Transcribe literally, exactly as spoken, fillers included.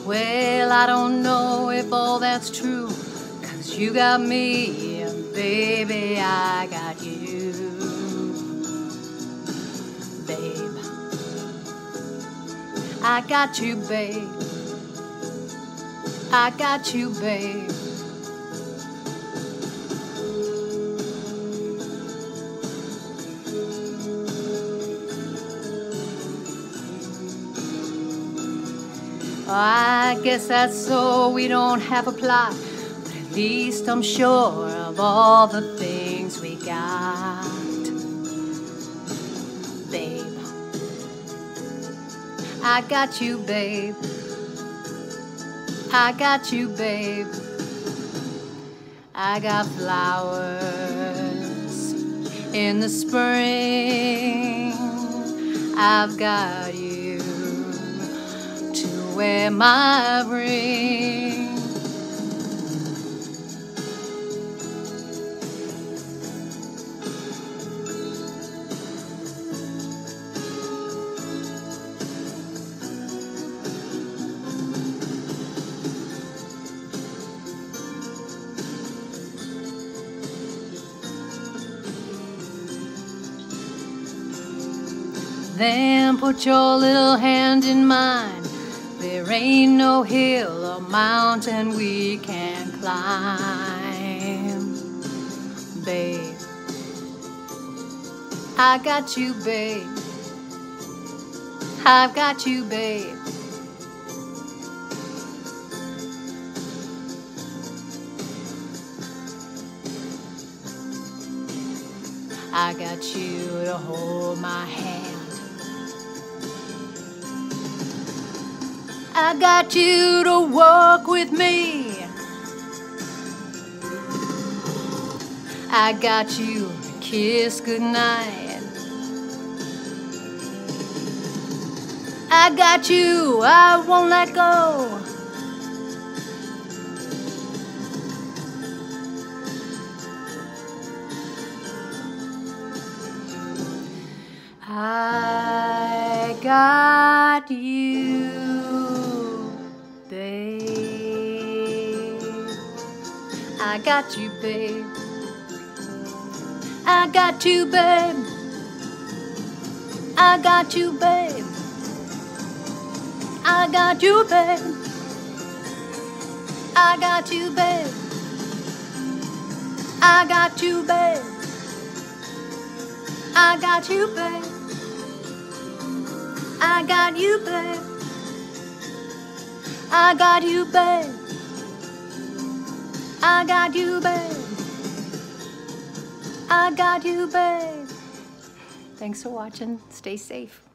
Well, I don't know if all that's true, 'cause you got me, and baby, I got you. Babe, I got you, babe. I got you, babe. I guess that's so we don't have a plot, but at least I'm sure of all the things we got. Babe, I got you, babe. I got you, babe. I got flowers in the spring. I've got you to wear my ring. Then put your little hand in mine. There ain't no hill or mountain we can't climb. Babe, I got you, babe. I've got you, babe. I got you to hold my hand. I got you to walk with me. I got you to kiss goodnight. I got you, I won't let go. I got you, babe. I got you, babe. I got you, babe. I got you, babe. I got you, babe. I got you, babe. I got you, babe. I got you, babe. I got you, babe. I got you, babe. I got you, babe. I got you, babe. Thanks for watching. Stay safe.